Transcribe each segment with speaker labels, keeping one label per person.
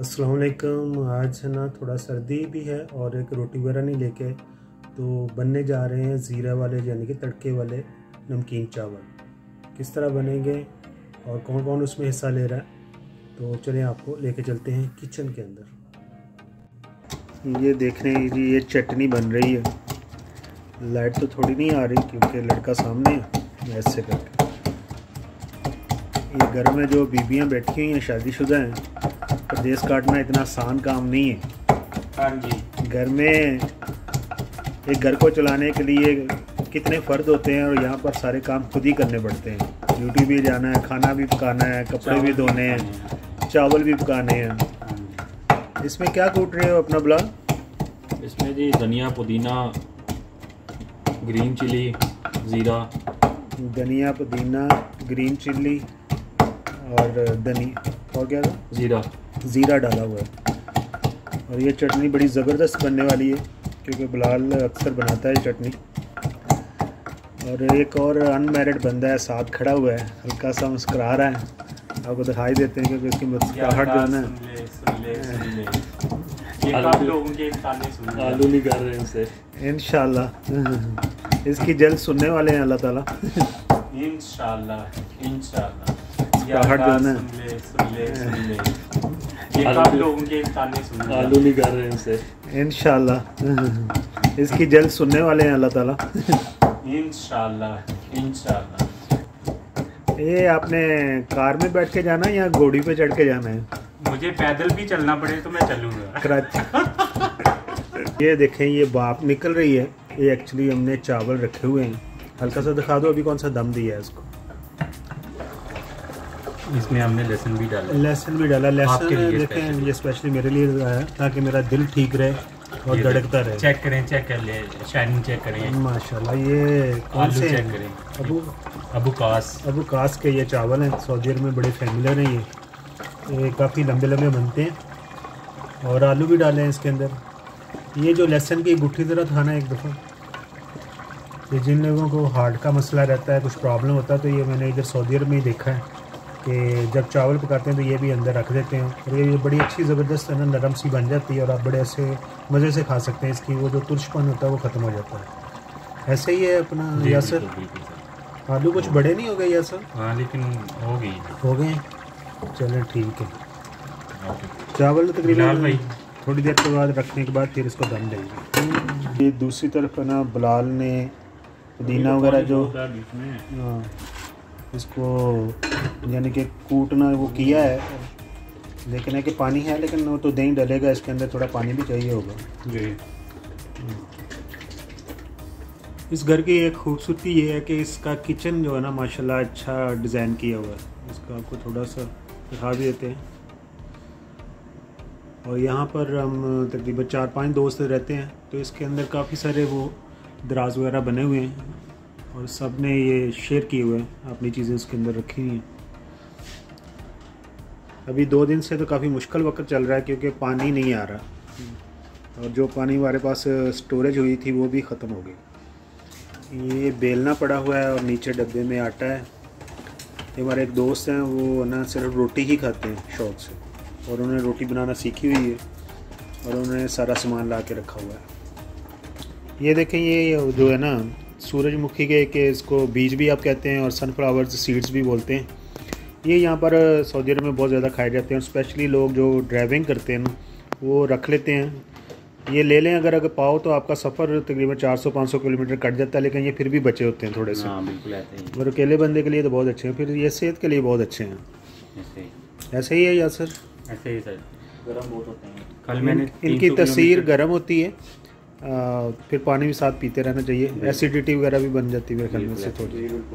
Speaker 1: अस्सलाम वालेकुम। आज है ना थोड़ा सर्दी भी है और एक रोटी वगैरह नहीं लेके तो बनने जा रहे हैं ज़ीरा वाले यानी कि तड़के वाले नमकीन चावल। किस तरह बनेंगे और कौन कौन उसमें हिस्सा ले रहा है तो चलें आपको लेके चलते हैं किचन के अंदर। ये देख रहे हैं जी, ये चटनी बन रही है। लाइट तो थोड़ी नहीं आ रही क्योंकि लड़का सामने है। ऐसे करके ये घर में जो बीबियाँ बैठी हुई हैं शादीशुदा हैं, परदेश काटना इतना आसान काम नहीं है।
Speaker 2: हाँ जी।
Speaker 1: घर में एक घर को चलाने के लिए कितने फ़र्द होते हैं और यहाँ पर सारे काम खुद ही करने पड़ते हैं। ड्यूटी भी जाना है, खाना भी पकाना है, कपड़े भी धोने हैं, चावल भी पकाने हैं। इसमें क्या कूट रहे हो अपना बुला?
Speaker 2: इसमें जी धनिया, पुदीना, ग्रीन चिली, ज़ीरा।
Speaker 1: धनिया, पुदीना, ग्रीन चिल्ली और धनिया और क्या था? ज़ीरा डाला हुआ है। और ये चटनी बड़ी ज़बरदस्त बनने वाली है क्योंकि बिलाल अक्सर बनाता है चटनी। और एक और अनमैरिड बंदा है साथ खड़ा हुआ है, हल्का सा मुस्कुरा रहा है। आपको दिखाई देते हैं क्योंकि उसकी मुस्कुराहट जो है ना,
Speaker 2: आलू नहीं कर रहे हैं उसे।
Speaker 1: इंशाल्लाह इसकी जल्द सुनने वाले हैं अल्लाह ताला।
Speaker 2: इंशाल्लाह
Speaker 1: मुस्कुराहट जो है ना,
Speaker 2: आलू नहीं कर रहे हैं उसे।
Speaker 1: इंशाल्लाह इसकी जल्द सुनने वाले हैं अल्लाह ताला।
Speaker 2: इंशाल्लाह।
Speaker 1: ये आपने कार में बैठ के जाना है या घोड़ी पे चढ़ के जाना है?
Speaker 2: मुझे पैदल भी चलना पड़े तो मैं चलूँगा।
Speaker 1: कराची ये देखें, ये भाप निकल रही है। ये एक्चुअली हमने चावल रखे हुए हैं। हल्का सा दिखा दो अभी कौन सा दम दिया है इसको।
Speaker 2: इसमें हमने लहसुन भी डाला।
Speaker 1: लहसुन देखें, ये स्पेशली मेरे लिए है ताकि मेरा दिल ठीक रहे और धड़कता रहे।
Speaker 2: चेक करें, चेक कर ले, शाइनिंग चेक करें
Speaker 1: माशाल्लाह। ये कौन से
Speaker 2: चेक करें? अबू कास
Speaker 1: के ये चावल हैं। सऊदी अरब में बड़े फेमस हैं ये काफ़ी लंबे लंबे बनते हैं। और आलू भी डाले हैं इसके अंदर। ये जो लहसुन की गुट्ठी ज़रा था ना एक दफ़ा, ये जिन लोगों को हार्ट का मसला रहता है, कुछ प्रॉब्लम होता है, तो ये मैंने इधर सऊदी अरब में ही देखा है कि जब चावल पकाते हैं तो ये भी अंदर रख देते हैं और ये बड़ी अच्छी ज़बरदस्त है ना, नरम सी बन जाती है और आप बड़े ऐसे मज़े से खा सकते हैं। इसकी वो जो तुर्शपन होता है वो ख़त्म हो जाता है। ऐसे ही है अपना यासर। आलू कुछ बड़े नहीं हो गए यासर?
Speaker 2: हाँ लेकिन हो गए।
Speaker 1: चलें ठीक है। चावल तकरीबन थोड़ी देर के बाद रखने के बाद फिर इसको दम देंगे। ये दूसरी तरफ है ना, बिलाल ने पुदीना वगैरह जो इसको यानी कि कूटना वो किया है, लेकिन है कि पानी है, लेकिन वो तो दही डलेगा इसके अंदर, थोड़ा पानी भी चाहिए होगा जी। इस घर की एक खूबसूरती ये है कि इसका किचन जो है ना माशाल्लाह अच्छा डिज़ाइन किया हुआ है। इसका आपको थोड़ा सा दिखा भी देते हैं। और यहाँ पर हम तकरीबन 4-5 दोस्त रहते हैं, तो इसके अंदर काफ़ी सारे वो दराज वगैरह बने हुए हैं और सब ने ये शेयर किए हुए हैं, अपनी चीज़ें उसके अंदर रखी हुई हैं। अभी 2 दिन से तो काफ़ी मुश्किल वक्त चल रहा है क्योंकि पानी नहीं आ रहा और जो पानी हमारे पास स्टोरेज हुई थी वो भी ख़त्म हो गई। ये बेलना पड़ा हुआ है और नीचे डब्बे में आटा है। ये हमारे एक दोस्त हैं, वो ना सिर्फ रोटी ही खाते हैं शौक़ से और उन्होंने रोटी बनाना सीखी हुई है और उन्होंने सारा सामान ला के रखा हुआ है। ये देखें, ये जो है ना सूरजमुखी के इसको बीज भी आप कहते हैं और सनफ्लावर सीड्स भी बोलते हैं। ये यहाँ पर सऊदी अरब में बहुत ज़्यादा खाए जाते हैं और स्पेशली लोग जो ड्राइविंग करते हैं ना वो रख लेते हैं। ये ले लें अगर पाओ तो आपका सफ़र तकरीबन 400-500 किलोमीटर कट जाता है, लेकिन ये फिर भी बचे होते हैं थोड़े से।
Speaker 2: हाँ बिल्कुल ऐसे ही।
Speaker 1: और अकेले बंदे के लिए तो बहुत अच्छे हैं, फिर ये सेहत के लिए बहुत अच्छे हैं। ऐसे ही है या सर?
Speaker 2: ऐसे ही सर, गर्म बहुत होते हैं। कल मैंने
Speaker 1: इनकी तसीर गर्म होती है, फिर पानी भी साथ पीते रहना चाहिए। एसिडिटी वगैरह भी बन जाती है मेरे से थोड़ी।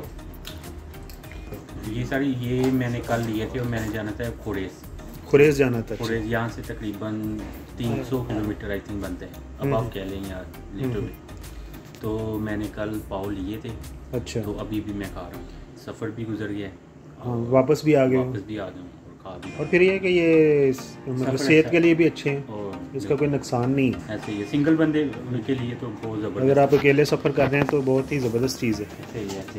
Speaker 2: ये सारी ये मैंने कल लिए थे और मैंने जाना था
Speaker 1: खुरेज जाना था।
Speaker 2: खुरेज यहाँ से तकरीबन 300 किलोमीटर आई थिंक बनते हैं। अब आप कह लें यार लीटर में। तो मैंने कल पाव लिए थे।
Speaker 1: अच्छा।
Speaker 2: तो अभी भी मैं खा रहा हूँ। सफ़र भी गुजर गया है,
Speaker 1: वापस भी आ गए और फिर ये कि ये मतलब सेहत के लिए भी अच्छे हैं और इसका कोई नुकसान नहीं है।
Speaker 2: ऐसे ही सिंगल बंदे के लिए तो बहुत ज़बरदस्त।
Speaker 1: अगर आप अकेले सफ़र कर रहे हैं तो बहुत ही ज़बरदस्त चीज़ है।
Speaker 2: ऐसे ही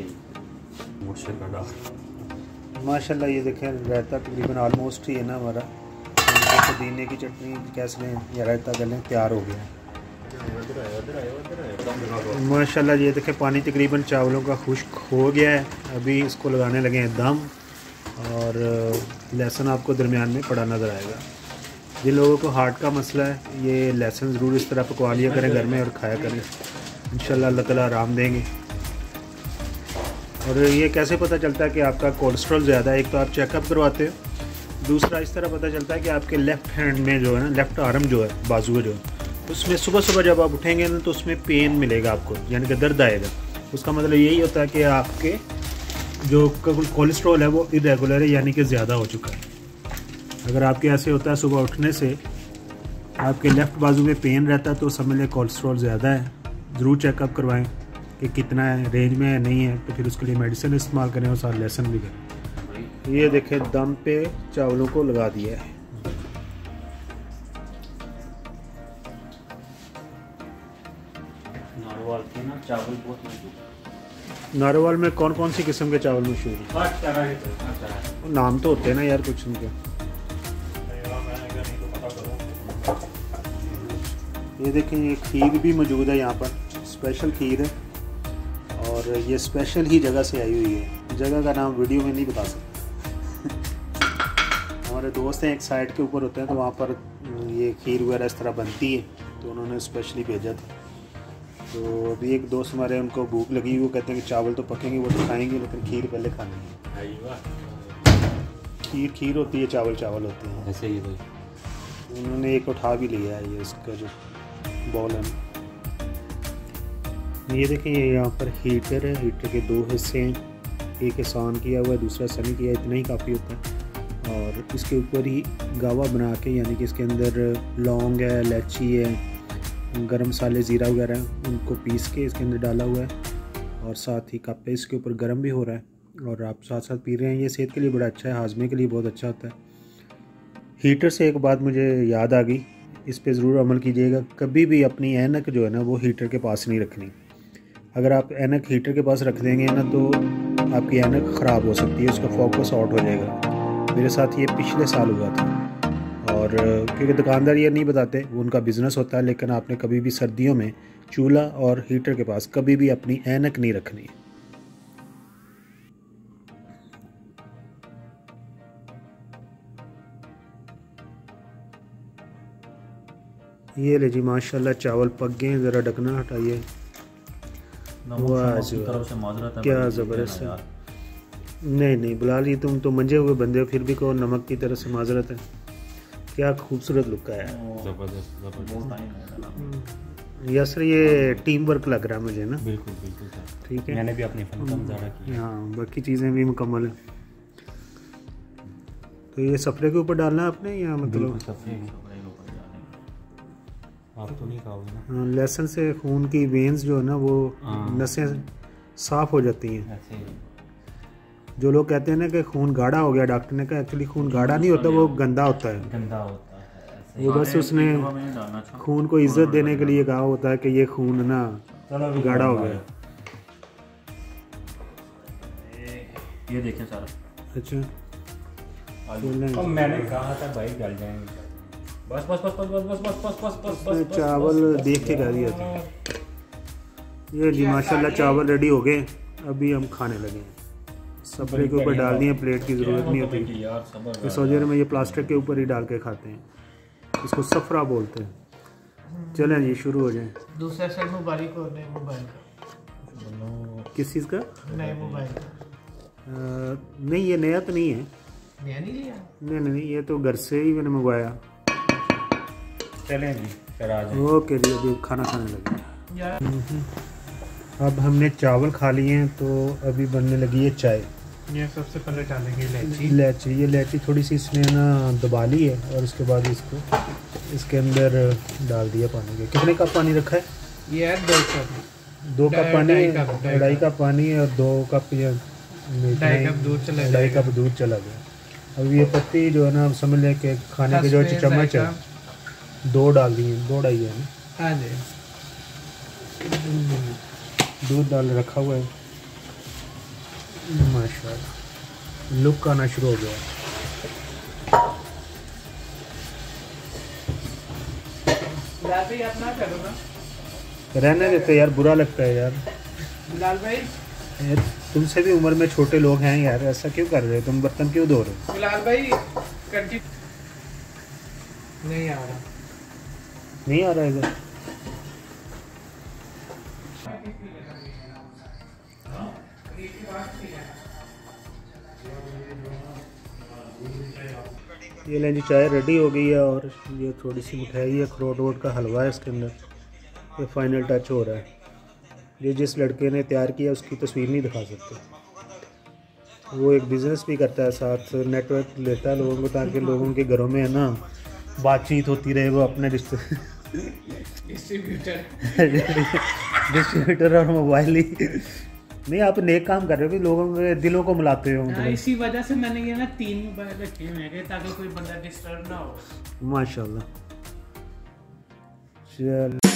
Speaker 1: माशाल्लाह। ये देखें रायता तकरीबन ऑलमोस्ट ही है ना हमारा। तो पुदीने की चटनी कैसे लें या रायता कर लें, तैयार हो गया। माशाल्लाह ये देखें पानी तकरीबन चावलों का खुश्क हो गया है। अभी इसको लगाने लगे हैं दम, और लहसुन आपको दरमियान में पड़ा नज़र आएगा। जिन लोगों को हार्ट का मसला है ये लहसुन ज़रूर इस तरह पकवा लिया करें घर में और खाया करें, इंशाल्लाह अल्लाह ताला आराम देंगे। और ये कैसे पता चलता है कि आपका कोलेस्ट्रॉल ज़्यादा है? एक तो आप चेकअप करवाते हो, दूसरा इस तरह पता चलता है कि आपके लेफ़्ट हैंड में जो है ना, लेफ़्ट आर्म जो है, बाजू है जो, उसमें सुबह सुबह जब आप उठेंगे ना तो उसमें पेन मिलेगा आपको, यानी कि दर्द आएगा। उसका मतलब यही होता है कि आपके जो कोलेस्ट्रॉल है वो इरेगुलर है, यानी कि ज़्यादा हो चुका है। अगर आपके ऐसे होता है सुबह उठने से आपके लेफ़्ट बाजू में पेन रहता है तो समझ लें कोलेस्ट्रॉल ज़्यादा है। ज़रूर चेकअप करवाएं कि कितना है, रेंज में है नहीं है, तो फिर उसके लिए मेडिसिन इस्तेमाल करें और साथ लहसुन भी करें। ये देखें दम पे चावलों को लगा दिया है।
Speaker 2: नारोवाल के ना चावल बहुत मशहूर।
Speaker 1: नारोवाल में कौन कौन सी किस्म के चावल मशहूर हैं? नाम तो होते हैं ना यार कुछ उनके। ये देखें ये खीर भी मौजूद है यहाँ पर, स्पेशल खीर है, और ये स्पेशल ही जगह से आई हुई है। जगह का नाम वीडियो में नहीं बता सकते। हमारे दोस्त हैं एक साइड के ऊपर होते हैं, तो वहाँ पर ये खीर वगैरह इस तरह बनती है, तो उन्होंने स्पेशली भेजा था। तो अभी एक दोस्त हमारे, उनको भूख लगी, वो कहते हैं कि चावल तो पकेंगे वो तो खाएंगे, लेकिन खीर पहले खानी है। खीर खीर होती है, चावल चावल होते हैं
Speaker 2: ऐसे ही भाई।
Speaker 1: उन्होंने एक उठा भी लिया है, ये इसका जो बॉल है। ये देखें ये यहाँ पर हीटर है, हीटर के दो हिस्से हैं, एक आसान किया हुआ है, दूसरा सनी किया, इतना ही काफ़ी होता है। और इसके ऊपर ही गावा बना के, यानी कि इसके अंदर लौंग है, इलायची है, गरम मसाले, ज़ीरा वगैरह उनको पीस के इसके अंदर डाला हुआ है, और साथ ही कप पे इसके ऊपर गर्म भी हो रहा है और आप साथ साथ पी रहे हैं। ये सेहत के लिए बड़ा अच्छा है, हाजमे के लिए बहुत अच्छा होता है। हीटर से एक बात मुझे याद आ गई, इस पे ज़रूर अमल कीजिएगा। कभी भी अपनी ऐनक जो है ना वो हीटर के पास नहीं रखनी। अगर आप ऐनक हीटर के पास रख देंगे ना तो आपकी ऐनक ख़राब हो सकती है, उसका फोकस आउट हो जाएगा। मेरे साथ ये पिछले साल हुआ था, और क्योंकि दुकानदार ये नहीं बताते, वो उनका बिज़नेस होता है, लेकिन आपने कभी भी सर्दियों में चूल्हा और हीटर के पास कभी भी अपनी ऐनक नहीं रखनी। ये ले जी माशाल्लाह चावल पक गए, ज़रा ढकना हटाइए। वाह जी क्या ज़बरदस्त है। नहीं बुला ली, तुम तो मंजे हुए बंदे हो, फिर भी कहो नमक की तरह से माजरत है। क्या खूबसूरत लुक है यासर, ये टीम वर्क लग रहा है मुझे ना।
Speaker 2: बिल्कुल
Speaker 1: ठीक है,
Speaker 2: मैंने भी अपनी फन का मुजाहरा किया।
Speaker 1: हाँ बाकी चीज़ें भी मुकम्मल है। तो ये सफरे के ऊपर डालना है आपने, या मतलब
Speaker 2: आप तो नहीं खाओगे ना?
Speaker 1: हाँ, लहसुन से खून की वेन्स जो है ना वो नसें साफ़ हो जाती हैं।
Speaker 2: ऐसे ही।
Speaker 1: जो लोग कहते हैं ना कि खून गाढ़ा हो गया, डॉक्टर ने कहा एक्चुअली खून गाढ़ा नहीं होता, वो गंदा होता है।
Speaker 2: गंदा होता है ऐसे।
Speaker 1: वो बस उसने खून को इज्जत देने के लिए कहा होता है कि ये खून ना गाढ़ा हो गया।
Speaker 2: ये देखें सारा।
Speaker 1: अच्छा
Speaker 2: तो मैंने कहा था भाई गल जाएंगे। बस बस बस बस बस बस बस बस बस बस
Speaker 1: चावल देख के कह दिया था। ये जी माशाल्लाह चावल रेडी हो गए, अभी हम खाने लगे हैं। सफरे के ऊपर डाल दिए, प्लेट की ज़रूरत नहीं होती। सऊदी अरब में ये प्लास्टिक के ऊपर ही डाल के खाते हैं, इसको सफरा बोलते हैं। चलें जी शुरू हो जाएं।
Speaker 3: दूसरा साइड मुबारक हो नए मोबाइल का।
Speaker 1: किस चीज़ का?
Speaker 3: नए मोबाइल का।
Speaker 1: नहीं ये नया तो नहीं है।
Speaker 3: नया नहीं लिया?
Speaker 1: नहीं ये तो घर से ही मैंने मंगवाया।
Speaker 2: चलें जी फिर आ जाएं।
Speaker 1: ओके जी अभी खाना खाने लगे। अब हमने चावल खा लिए हैं, तो अभी बनने लगी है चाय।
Speaker 3: ये सबसे पहले डालेंगे इलायची।
Speaker 1: ये इलायची थोड़ी सी इसने ना दबा ली है, और उसके बाद इसको इसके अंदर डाल दिया पानी के। कितने कप पानी रखा है?
Speaker 3: ये है 2 कप।
Speaker 1: 2 कप पानी, 2.5 कप पानी और 2 कप
Speaker 3: 2.5 कप दूध चला गया।
Speaker 1: 2.5 कप दूध चला गया। अब ये पत्ती जो है ना समझ लें कि खाने के जो चम्मच है 2 डाल दिए, 2.5 है ना।
Speaker 3: हाँ जी
Speaker 1: दूध डाल रखा हुआ है। माशाल्लाह लुक आना शुरू हो गया।
Speaker 3: बिलाल भाई आप ना करो ना।
Speaker 1: रहने देते यार, बुरा लगता है यार।
Speaker 3: बिलाल भाई,
Speaker 1: यार तुमसे भी उम्र में छोटे लोग हैं यार, ऐसा क्यों कर रहे हो तुम? बर्तन क्यों धो रहे हो?
Speaker 3: बिलाल भाई कंटिन्यू। नहीं आ रहा।
Speaker 1: नहीं आ रहा है इधर। ये लें जी, चाय रेडी हो गई है और ये थोड़ी सी मिठाई है, अखरोट वोट का हलवा है इसके अंदर। ये फाइनल टच हो रहा है। ये जिस लड़के ने तैयार किया उसकी तस्वीर नहीं दिखा सकते। वो एक बिज़नेस भी करता है, साथ नेटवर्क लेता है लोगों को, ताकि लोगों के घरों में है ना बातचीत होती रहे। वो अपने डिस्ट्रीब्यूटर और मोबाइल ही नहीं, आप नेक काम कर रहे हो कि लोगों के दिलों को मिलाते हो।
Speaker 3: इसी वजह से मैंने ये ना 3 मोबाइल रखे हुए हैं ताकि कोई बंदा डिस्टर्ब ना हो।
Speaker 1: माशाल्लाह। चल